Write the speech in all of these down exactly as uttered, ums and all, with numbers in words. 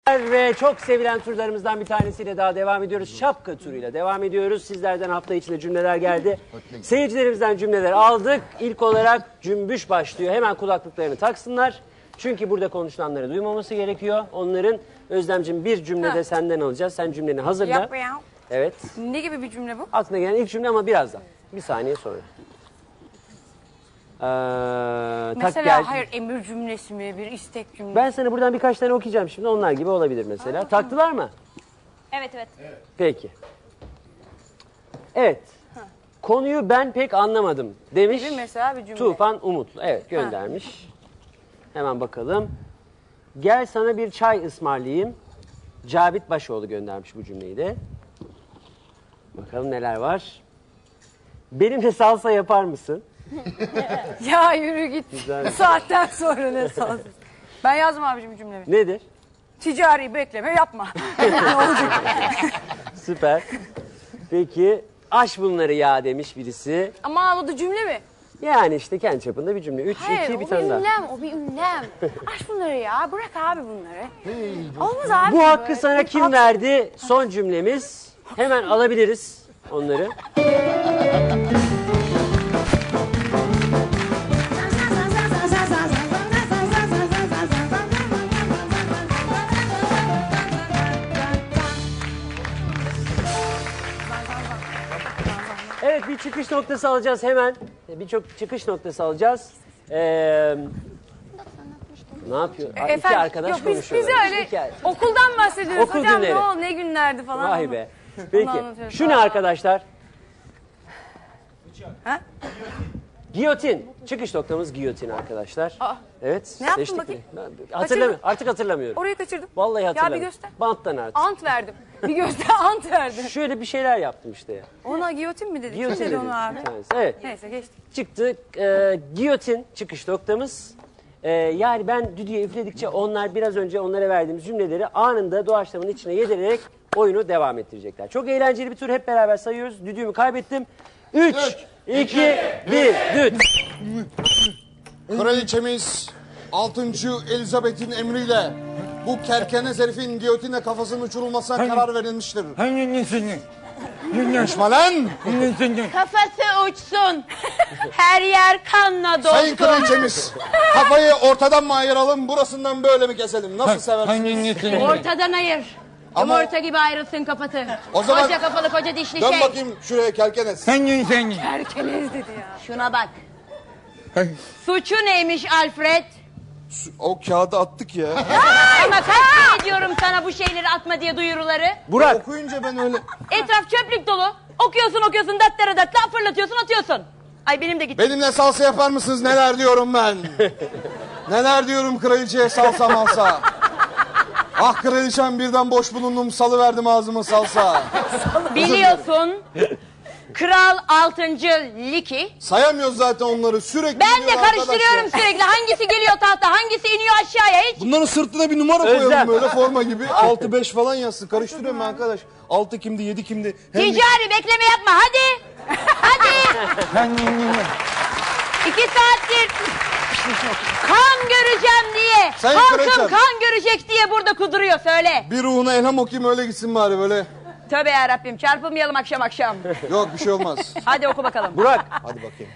Ve çok sevilen turlarımızdan bir tanesiyle daha devam ediyoruz. Şapka turuyla devam ediyoruz. Sizlerden hafta içinde cümleler geldi. Seyircilerimizden cümleler aldık. İlk olarak cümbüş başlıyor. Hemen kulaklıklarını taksınlar. Çünkü burada konuşulanları duymaması gerekiyor. Onların Özlemciğim bir cümlede ha. senden alacağız. Sen cümleni hazırla. Yapma ya. Evet. Ne gibi bir cümle bu? Aklına gelen ilk cümle ama birazdan. Bir saniye sonra. Ee, mesela gel... hayır emir cümlesi mi, bir istek cümlesi? Ben sana buradan birkaç tane okuyacağım şimdi. Onlar gibi olabilir mesela. Aa, taktılar mı? Evet, evet. Peki. Evet. Ha. Konuyu ben pek anlamadım demiş. Gibi mesela bir cümle. Tufan Umutlu. Evet, göndermiş. Ha. Hemen bakalım. Gel sana bir çay ısmarlayayım. Cavit Başoğlu göndermiş bu cümleyi de. Bakalım neler var. Benimle salsa yapar mısın? Ya yürü git. Güzel. Bu saatten sonra ne salsa? Ben yazdım abicim cümlemi. Nedir? Ticari bekleme yapma. Süper. Peki aş bunları ya demiş birisi. Ama o da cümle mi? Yani işte kendi çapında bir cümle. Üç, hayır, iki, bir tane daha. Hayır o bir ünlem. Aş bunları ya. Bırak abi bunları. Olmaz abi. Bu hakkı böyle. Sana kim verdi? Son cümlemiz. Hemen alabiliriz onları. Evet, bir çıkış noktası alacağız hemen. Birçok çıkış noktası alacağız. Ee, ne yapıyor? Aa, iki arkadaş yok, biz, konuşuyorlar. Biz öyle iki... okuldan bahsediyoruz. Okul hocam günleri. ne oldu, ne günlerdi falan. Vay be. Peki, şu ne arkadaşlar? Ha? Giyotin. Çıkış noktamız giyotin arkadaşlar. Aa, evet. ne yaptın bakayım? Hatırlamıyorum. Artık hatırlamıyorum. Orayı kaçırdım. Vallahi hatırlamıyorum. Ya bir göster. Banttan artık. Ant verdim. Bir göster, ant verdim. Şöyle bir şeyler yaptım işte ya. Ona giyotin mi dedi? Giyotin Kim dedi dedi onu abi? Evet. Neyse geçtik. Çıktık. E, giyotin çıkış noktamız. E, yani ben düdüğe üfledikçe onlar biraz önce onlara verdiğimiz cümleleri anında doğaçlamanın içine yedirerek oyunu devam ettirecekler. Çok eğlenceli bir tur, hep beraber sayıyoruz. Düdüğümü kaybettim. Üç, iki, bir, düt. Kraliçemiz altıncı Elizabeth'in emriyle bu kerkeniz herifin giyotine kafasının uçurulmasına Hangi? karar verilmiştir. Hangisini? Konuşma lan! Kafası uçsun. Her yer kanla dolsun. Sayın kraliçemiz, kafayı ortadan mı ayıralım, burasından böyle mi keselim? Nasıl seversiniz? Ortadan ayır. Ama... Yumurta gibi ayrılsın kapatı. O zaman... Koca kafalı koca dişli dön şey. Dön bakayım şuraya kerkenes. Sen sen. Kerkenes dedi ya. Şuna bak. Suçu neymiş Alfred? O kağıdı attık ya. Ama kaç kere diyorum sana bu şeyleri atma diye duyuruları. Burak. Okuyunca ben öyle... Etraf çöplük dolu. Okuyorsun okuyorsun dattara dattara fırlatıyorsun atıyorsun. Ay benim de gitti. Benimle salsa yapar mısınız? Neler diyorum ben. Neler diyorum kraliçeye salsa malsa. Ah kraliçem, birden boş bulundum, salıverdim ağzıma salsa. Biliyorsun. Kral altıncı Liki. Sayamıyoruz zaten onları, sürekli ben de karıştırıyorum arkadaşlar. Sürekli. Hangisi geliyor tahta, hangisi iniyor aşağıya hiç. Bunların sırtına bir numara Özlem. koyalım böyle forma gibi. altı beş falan yazsın. Karıştırıyorum ben arkadaş. altı kimdi, yedi kimdi? Hem Ticari bekleme yapma hadi. Hadi. İki saattir kan göreceğim diye. Sayın halkım kraliçem. kan görecek diye burada kuduruyor, söyle. bir ruhuna elham okuyayım, öyle gitsin bari böyle. Tövbe yarabbim, çarpılmayalım akşam akşam. Yok, bir şey olmaz. Hadi oku bakalım. Burak. Hadi bakayım.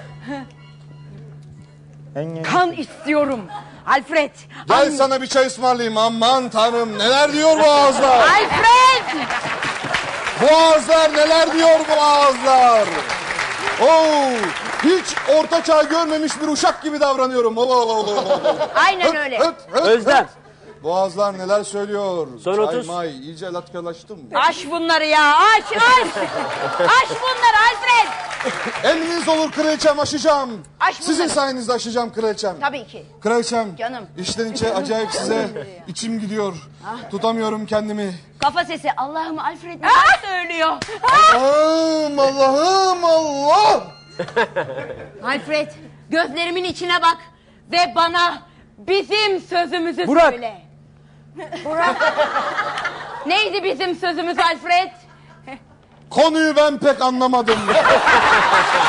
Kan istiyorum Alfred. Gel An... sana bir çay ısmarlayayım. Aman tanrım, neler diyor bu ağızlar. Alfred. Bu ağızlar neler diyor bu ağızlar. Oo, hiç orta çağ görmemiş bir uşak gibi davranıyorum. Aynen Höt, öyle. höt, höt, Özlem. höt. Bu ağızlar neler söylüyor. Son Çay otuz. may, iyice latkalaştım. Aş bunları ya, aş aş. Aş bunları Alfred. Emriniz olur kraliçem, aşacağım. Aş Sizin bunları. sayenizde aşacağım kraliçem. Tabii ki. Kraliçem. Canım. İçten içe acayip size içim gidiyor. Tutamıyorum kendimi. Kafa sesi, Allah'ım Alfred neler söylüyor. Allah'ım, Allah'ım, Allah. Alfred, gözlerimin içine bak ve bana bizim sözümüzü Burak. söyle. Burak. Neydi bizim sözümüz Alfred? Konuyu ben pek anlamadım.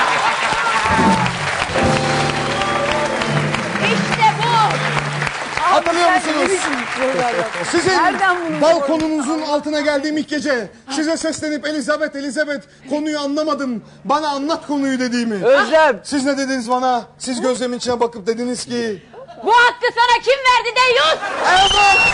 İşte bu. Hatırlıyor musunuz? Sizin Nereden bunu balkonunuzun altına geldiğim ilk gece size seslenip Elizabeth Elizabeth konuyu anlamadım. Bana anlat konuyu dediğimi. Özlem. Siz ne dediniz bana? Siz gözlemin içine bakıp dediniz ki Bu hakkı sana kim verdi Deyyus? evet.